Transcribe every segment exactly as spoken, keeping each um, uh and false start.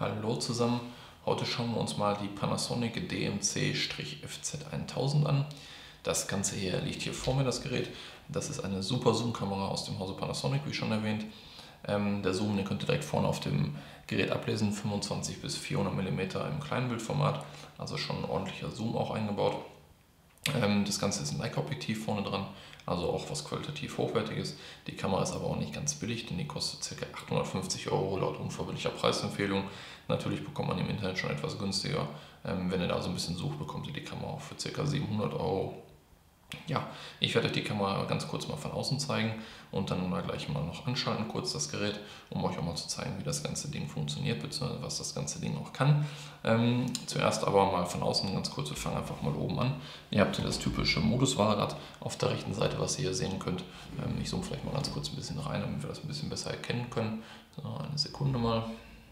Hallo zusammen, heute schauen wir uns mal die Panasonic D M C F Z tausend an. Das Ganze hier liegt hier vor mir, das Gerät. Das ist eine super Zoom-Kamera aus dem Hause Panasonic, wie schon erwähnt. Ähm, der Zoom, den könnt ihr direkt vorne auf dem Gerät ablesen, fünfundzwanzig bis vierhundert Millimeter im Kleinbildformat, also schon ein ordentlicher Zoom auch eingebaut. Ähm, das Ganze ist ein Leica-Objektiv vorne dran, also auch was qualitativ Hochwertiges. Die Kamera ist aber auch nicht ganz billig, denn die kostet ca. achthundertfünfzig Euro laut unverbindlicher Preisempfehlung. Natürlich bekommt man die im Internet schon etwas günstiger. Ähm, wenn ihr da so ein bisschen sucht, bekommt ihr die Kamera auch für ca. siebenhundert Euro. Ja, ich werde euch die Kamera ganz kurz mal von außen zeigen und dann mal gleich mal noch anschalten, kurz das Gerät, um euch auch mal zu zeigen, wie das ganze Ding funktioniert, bzw. was das ganze Ding auch kann. Ähm, zuerst aber mal von außen ganz kurz, wir fangen einfach mal oben an. Ihr habt hier das typische Moduswahlrad auf der rechten Seite, was ihr hier sehen könnt. Ähm, ich zoome vielleicht mal ganz kurz ein bisschen rein, damit wir das ein bisschen besser erkennen können. So, eine Sekunde mal.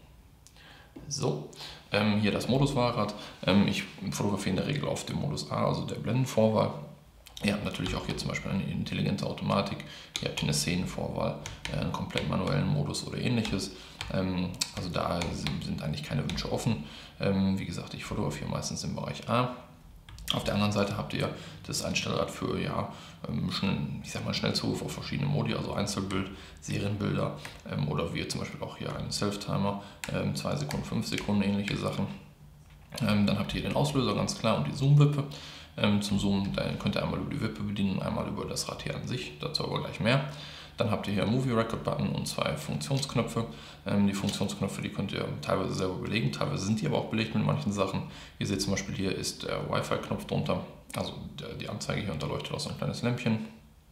So, ähm, hier das Moduswahlrad. Ähm, ich fotografiere in der Regel auf dem Modus A, also der Blendenvorwahl. Ihr habt natürlich auch hier zum Beispiel eine intelligente Automatik, ihr habt hier eine Szenenvorwahl, einen komplett manuellen Modus oder ähnliches. Also da sind eigentlich keine Wünsche offen. Wie gesagt, ich fotografiere meistens im Bereich A. Auf der anderen Seite habt ihr das Einstellrad für, ja, ich sag mal, Schnellzuruf auf verschiedene Modi, also Einzelbild, Serienbilder oder wie zum Beispiel auch hier einen Self-Timer, zwei Sekunden, fünf Sekunden, ähnliche Sachen. Dann habt ihr hier den Auslöser, ganz klar, und die Zoom-Wippe. Ähm, zum Zoomen dann könnt ihr einmal über die Wippe bedienen und einmal über das Rad hier an sich, dazu aber gleich mehr. Dann habt ihr hier einen Movie Record Button und zwei Funktionsknöpfe. Ähm, die Funktionsknöpfe, die könnt ihr teilweise selber belegen, teilweise sind die aber auch belegt mit manchen Sachen. Ihr seht zum Beispiel, hier ist der Wi-Fi-Knopf drunter, also der, die Anzeige hier, und da leuchtet auch so ein kleines Lämpchen.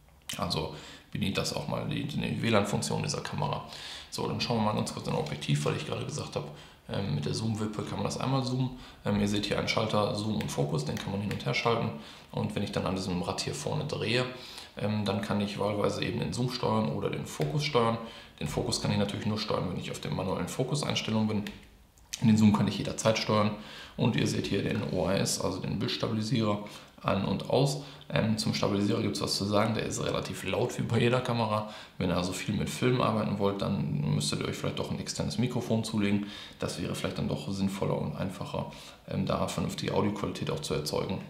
Also bedient das auch mal die, die W L A N-Funktion dieser Kamera. So, dann schauen wir mal ganz kurz in ein Objektiv, weil ich gerade gesagt habe, ähm, mit der Zoom-Wippe kann man das einmal zoomen. Ähm, ihr seht hier einen Schalter Zoom und Fokus, den kann man hin und her schalten. Und wenn ich dann an diesem Rad hier vorne drehe, ähm, dann kann ich wahlweise eben den Zoom steuern oder den Fokus steuern. Den Fokus kann ich natürlich nur steuern, wenn ich auf der manuellen Fokuseinstellung bin. Den Zoom kann ich jederzeit steuern, und ihr seht hier den O A S, also den Bildstabilisierer, an und aus. Ähm, zum Stabilisierer gibt es was zu sagen, der ist relativ laut wie bei jeder Kamera. Wenn ihr also viel mit Filmen arbeiten wollt, dann müsstet ihr euch vielleicht doch ein externes Mikrofon zulegen. Das wäre vielleicht dann doch sinnvoller und einfacher, ähm, da vernünftige Audioqualität auch zu erzeugen.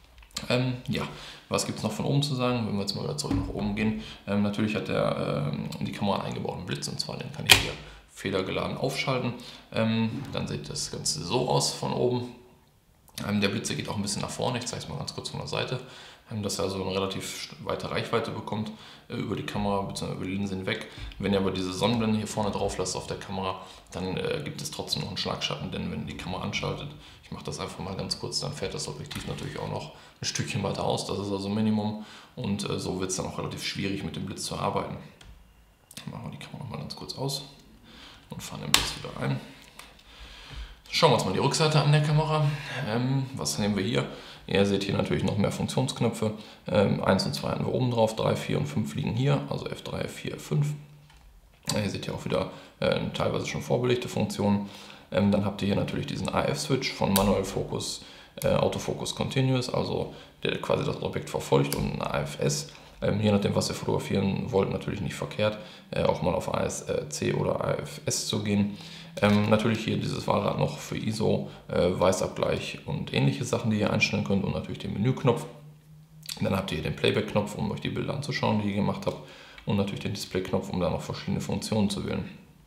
Ähm, ja, was gibt es noch von oben zu sagen, wenn wir jetzt mal wieder zurück nach oben gehen? Ähm, natürlich hat der, ähm, die Kamera einen eingebauten Blitz, und zwar den kann ich hier federgeladen aufschalten. Ähm, dann sieht das Ganze so aus von oben. Ähm, der Blitzer geht auch ein bisschen nach vorne, ich zeige es mal ganz kurz von der Seite, ähm, dass er also eine relativ weite Reichweite bekommt äh, über die Kamera bzw. über die Linse hinweg. Wenn ihr aber diese Sonnenblende hier vorne drauf lasst auf der Kamera, dann äh, gibt es trotzdem noch einen Schlagschatten, denn wenn ihr die Kamera anschaltet, ich mache das einfach mal ganz kurz, dann fährt das Objektiv natürlich auch noch ein Stückchen weiter aus, das ist also Minimum, und äh, so wird es dann auch relativ schwierig mit dem Blitz zu arbeiten. Dann machen wir die Kamera mal ganz kurz aus und fahren den Blitz wieder ein. Schauen wir uns mal die Rückseite an der Kamera. Ähm, was nehmen wir hier? Ihr seht hier natürlich noch mehr Funktionsknöpfe. Ähm, eins und zwei hatten wir oben drauf, drei, vier und fünf liegen hier, also F drei, F vier, F fünf. Ihr seht hier auch wieder äh, teilweise schon vorbelegte Funktionen. Ähm, dann habt ihr hier natürlich diesen A F-Switch von Manual Focus, äh, Autofocus Continuous, also der quasi das Objekt verfolgt, und ein A F S. Ähm, je nachdem, was ihr fotografieren wollt, natürlich nicht verkehrt, äh, auch mal auf A S C oder A F S zu gehen. Ähm, natürlich hier dieses Wahlrad noch für I S O, äh, Weißabgleich und ähnliche Sachen, die ihr einstellen könnt, und natürlich den Menüknopf. Dann habt ihr hier den Playback-Knopf, um euch die Bilder anzuschauen, die ihr gemacht habt, und natürlich den Display-Knopf, um da noch verschiedene Funktionen zu wählen.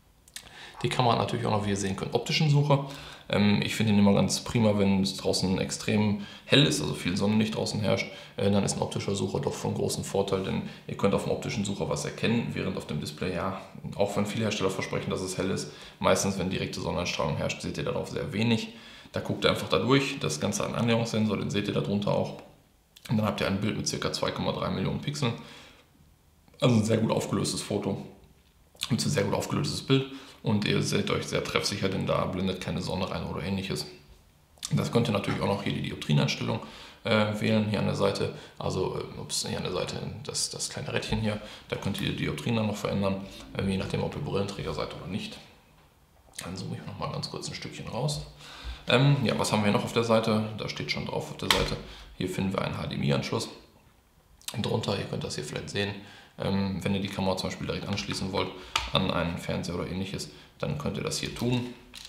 Die Kamera hat natürlich auch noch, wie ihr sehen könnt, optischen Sucher. Ähm, ich finde ihn immer ganz prima, wenn es draußen extrem hell ist, also viel Sonnenlicht draußen herrscht, äh, dann ist ein optischer Sucher doch von großem Vorteil, denn ihr könnt auf dem optischen Sucher was erkennen, während auf dem Display, ja, auch wenn viele Hersteller versprechen, dass es hell ist, meistens, wenn direkte Sonneneinstrahlung herrscht, seht ihr darauf sehr wenig. Da guckt ihr einfach da durch, das Ganze hat einen Annäherungssensor, den seht ihr darunter auch. Und dann habt ihr ein Bild mit ca. zwei Komma drei Millionen Pixeln, also ein sehr gut aufgelöstes Foto. Mit ein sehr gut aufgelöstes Bild, und ihr seht euch sehr treffsicher, denn da blendet keine Sonne rein oder ähnliches. Das könnt ihr natürlich auch noch hier die Dioptrieneinstellung äh, wählen, hier an der Seite, also äh, ups, hier an der Seite das, das kleine Rädchen hier, da könnt ihr die Dioptrien dann noch verändern, äh, je nachdem, ob ihr Brillenträger seid oder nicht. Dann zoome ich nochmal ganz kurz ein Stückchen raus. Ähm, ja, was haben wir noch auf der Seite? Da steht schon drauf auf der Seite, hier finden wir einen H D M I-Anschluss. Drunter, ihr könnt das hier vielleicht sehen, ähm, wenn ihr die Kamera zum Beispiel direkt anschließen wollt an einen Fernseher oder ähnliches, dann könnt ihr das hier tun.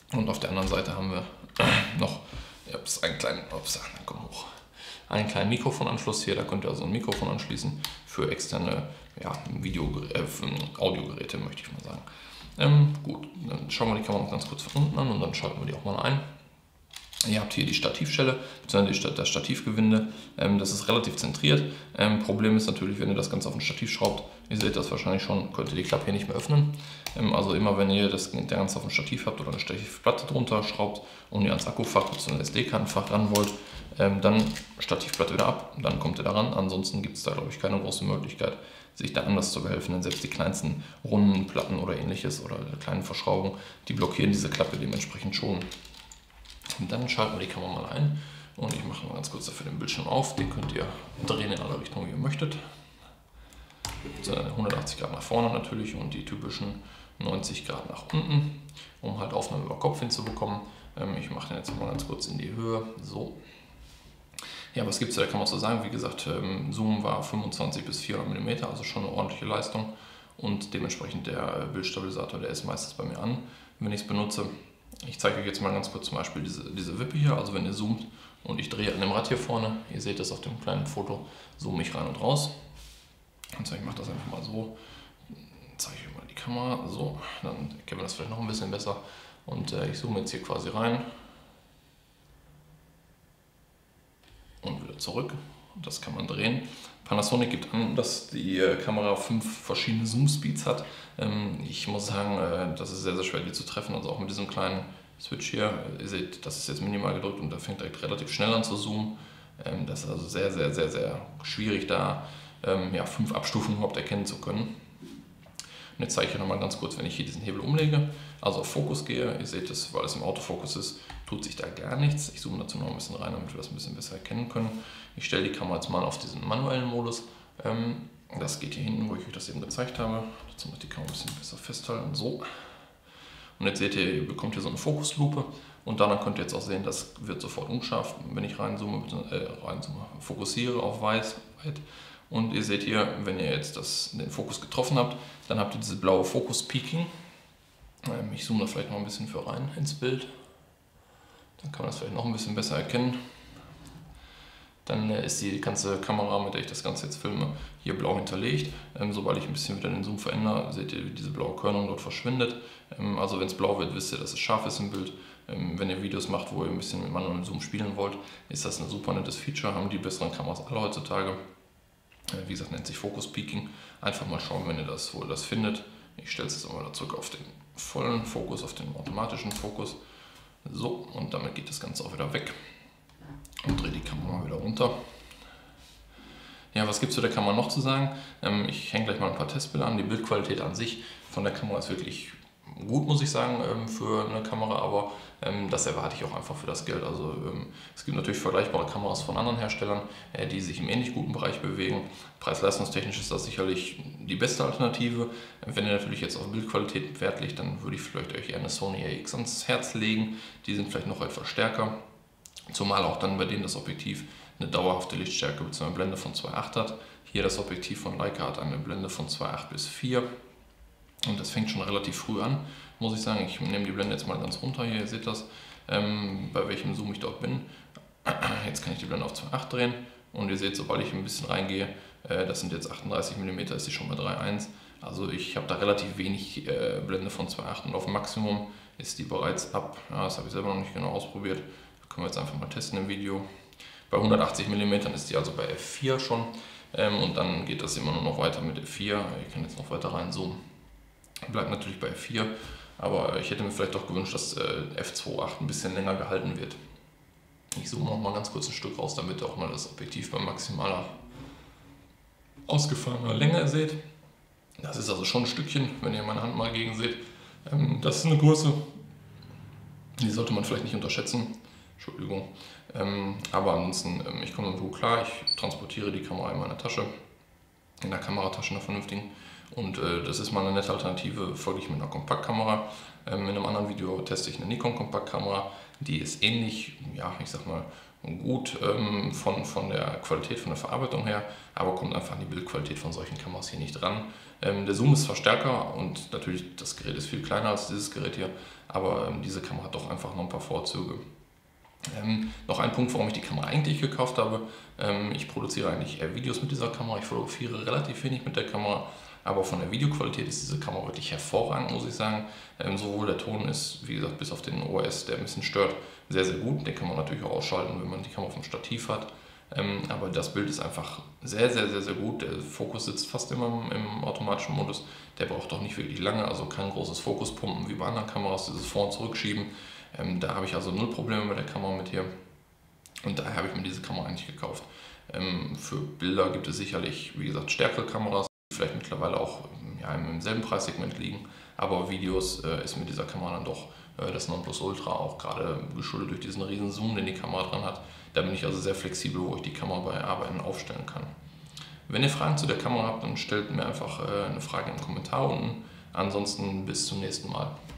Und auf der anderen Seite haben wir noch ups, einen kleinen, ups, komm hoch, einen kleinen Mikrofonanschluss hier. Da könnt ihr also ein Mikrofon anschließen für externe ja, Video, äh, Audiogeräte, möchte ich mal sagen. Ähm, gut, dann schauen wir die Kamera noch ganz kurz von unten an und dann schalten wir die auch mal ein. Ihr habt hier die Stativschelle, beziehungsweise das Stativgewinde. Ähm, das ist relativ zentriert. Ähm, Problem ist natürlich, wenn ihr das Ganze auf ein Stativ schraubt, ihr seht das wahrscheinlich schon, könnt ihr die Klappe hier nicht mehr öffnen. Ähm, also immer wenn ihr das Ganze auf ein Stativ habt oder eine Stativplatte drunter schraubt und ihr ans Akkufach bzw. S D-Kartenfach ran wollt, ähm, dann Stativplatte wieder ab, dann kommt ihr da ran. Ansonsten gibt es da, glaube ich, keine große Möglichkeit, sich da anders zu behelfen, denn selbst die kleinsten runden Platten oder ähnliches oder kleinen Verschraubungen, die blockieren diese Klappe dementsprechend schon. Und dann schalten wir die Kamera mal ein und ich mache mal ganz kurz dafür den Bildschirm auf. Den könnt ihr drehen in alle Richtungen, wie ihr möchtet. hundertachtzig Grad nach vorne natürlich und die typischen neunzig Grad nach unten, um halt Aufnahme über Kopf hinzubekommen. Ich mache den jetzt mal ganz kurz in die Höhe. So. Ja, was gibt es da? Kann man so sagen. Wie gesagt, Zoom war fünfundzwanzig bis vierhundert Millimeter, also schon eine ordentliche Leistung. Und dementsprechend der Bildstabilisator, der ist meistens bei mir an, wenn ich es benutze. Ich zeige euch jetzt mal ganz kurz zum Beispiel diese, diese Wippe hier, also wenn ihr zoomt und ich drehe an dem Rad hier vorne, ihr seht das auf dem kleinen Foto, zoome ich rein und raus. Und so, ich mache das einfach mal so, zeige ich euch mal die Kamera, so, dann erkennen wir das vielleicht noch ein bisschen besser. Und äh, ich zoome jetzt hier quasi rein und wieder zurück. Das kann man drehen. Panasonic gibt an, dass die äh, Kamera fünf verschiedene Zoom-Speeds hat. Ähm, ich muss sagen, äh, das ist sehr, sehr schwer, die zu treffen. Also auch mit diesem kleinen Switch hier. Ihr seht, das ist jetzt minimal gedrückt und da fängt direkt relativ schnell an zu zoomen. Ähm, das ist also sehr, sehr, sehr, sehr schwierig, da ähm, ja, fünf Abstufungen überhaupt erkennen zu können. Und jetzt zeige ich euch nochmal ganz kurz, wenn ich hier diesen Hebel umlege, also auf Fokus gehe. Ihr seht es, weil es im Autofokus ist, tut sich da gar nichts. Ich zoome dazu noch ein bisschen rein, damit wir das ein bisschen besser erkennen können. Ich stelle die Kamera jetzt mal auf diesen manuellen Modus. Das geht hier hinten, wo ich euch das eben gezeigt habe. Dazu muss ich die Kamera ein bisschen besser festhalten. So. Und jetzt seht ihr, ihr bekommt hier so eine Fokuslupe. Und dann könnt ihr jetzt auch sehen, das wird sofort unscharf, wenn ich reinzoome, äh, reinzoome fokussiere auf weiß. Und ihr seht hier, wenn ihr jetzt das, den Fokus getroffen habt, dann habt ihr diese blaue Fokus-Peaking. Ich zoome da vielleicht noch ein bisschen für rein ins Bild. Dann kann man das vielleicht noch ein bisschen besser erkennen. Dann ist die ganze Kamera, mit der ich das Ganze jetzt filme, hier blau hinterlegt. Sobald ich ein bisschen wieder den Zoom verändere, seht ihr, wie diese blaue Körnung dort verschwindet. Also wenn es blau wird, wisst ihr, dass es scharf ist im Bild. Wenn ihr Videos macht, wo ihr ein bisschen mit manuellem Zoom spielen wollt, ist das ein super nettes Feature, haben die besseren Kameras alle heutzutage. Wie gesagt, nennt sich Focus Peaking. Einfach mal schauen, wenn ihr das, wo ihr das findet. Ich stelle es jetzt mal zurück auf den vollen Fokus, auf den automatischen Fokus. So, und damit geht das Ganze auch wieder weg. Und drehe die Kamera wieder runter. Ja, was gibt es zu der Kamera noch zu sagen? Ähm, ich hänge gleich mal ein paar Testbilder an. Die Bildqualität an sich von der Kamera ist wirklich gut, muss ich sagen, ähm, für eine Kamera, aber ähm, das erwarte ich auch einfach für das Geld. Also ähm, es gibt natürlich vergleichbare Kameras von anderen Herstellern, äh, die sich im ähnlich guten Bereich bewegen. Preis-leistungstechnisch ist das sicherlich die beste Alternative. Wenn ihr natürlich jetzt auf Bildqualität Wert legt, dann würde ich vielleicht euch eher eine Sony A X ans Herz legen. Die sind vielleicht noch etwas stärker. Zumal auch dann bei denen das Objektiv eine dauerhafte Lichtstärke bzw. eine Blende von zwei Komma acht hat. Hier das Objektiv von Leica hat eine Blende von zwei Komma acht bis vier. Und das fängt schon relativ früh an, muss ich sagen. Ich nehme die Blende jetzt mal ganz runter, hier, ihr seht das, ähm, bei welchem Zoom ich dort bin. Jetzt kann ich die Blende auf zwei Komma acht drehen und ihr seht, sobald ich ein bisschen reingehe, äh, das sind jetzt achtunddreißig Millimeter, ist sie schon bei drei Komma eins. Also ich habe da relativ wenig äh, Blende von zwei Komma acht und auf Maximum ist die bereits ab. Ja, das habe ich selber noch nicht genau ausprobiert. Das können wir jetzt einfach mal testen im Video. Bei hundertachtzig Millimeter ist die also bei F vier schon ähm, und dann geht das immer nur noch weiter mit F vier. Ich kann jetzt noch weiter reinzoomen. Bleibt natürlich bei F vier, aber ich hätte mir vielleicht auch gewünscht, dass F zwei Komma acht ein bisschen länger gehalten wird. Ich zoome noch mal ganz kurz ein Stück raus, damit ihr auch mal das Objektiv bei maximaler ausgefallener Länge seht. Das ist also schon ein Stückchen, wenn ihr meine Hand mal gegen seht. Das ist eine Größe, die sollte man vielleicht nicht unterschätzen. Entschuldigung. Aber ansonsten, ich komme damit gut klar. Ich transportiere die Kamera in meiner Tasche, in der Kameratasche einer vernünftigen. Und äh, das ist mal eine nette Alternative, folge ich mit einer Kompaktkamera. Ähm, in einem anderen Video teste ich eine Nikon Kompaktkamera. Die ist ähnlich, ja, ich sag mal, gut ähm, von, von der Qualität, von der Verarbeitung her, aber kommt einfach an die Bildqualität von solchen Kameras hier nicht ran. Ähm, der Zoom ist zwar stärker und natürlich das Gerät ist viel kleiner als dieses Gerät hier, aber ähm, diese Kamera hat doch einfach noch ein paar Vorzüge. Ähm, noch ein Punkt, warum ich die Kamera eigentlich gekauft habe. Ähm, ich produziere eigentlich eher Videos mit dieser Kamera, ich fotografiere relativ wenig mit der Kamera, aber von der Videoqualität ist diese Kamera wirklich hervorragend, muss ich sagen. Ähm, sowohl der Ton ist, wie gesagt, bis auf den O S, der ein bisschen stört, sehr, sehr gut. Den kann man natürlich auch ausschalten, wenn man die Kamera auf dem Stativ hat. Ähm, aber das Bild ist einfach sehr, sehr, sehr, sehr gut. Der Fokus sitzt fast immer im, im automatischen Modus. Der braucht auch nicht wirklich lange, also kein großes Fokuspumpen wie bei anderen Kameras, dieses Vor- und Zurückschieben. Ähm, da habe ich also null Probleme mit der Kamera mit hier. Und daher habe ich mir diese Kamera eigentlich gekauft. Ähm, für Bilder gibt es sicherlich, wie gesagt, stärkere Kameras, die vielleicht mittlerweile auch ja, im selben Preissegment liegen. Aber Videos äh, ist mit dieser Kamera dann doch äh, das Nonplusultra, auch gerade geschuldet durch diesen riesen Zoom, den die Kamera dran hat. Da bin ich also sehr flexibel, wo ich die Kamera bei Arbeiten aufstellen kann. Wenn ihr Fragen zu der Kamera habt, dann stellt mir einfach äh, eine Frage im Kommentar unten. Ansonsten bis zum nächsten Mal.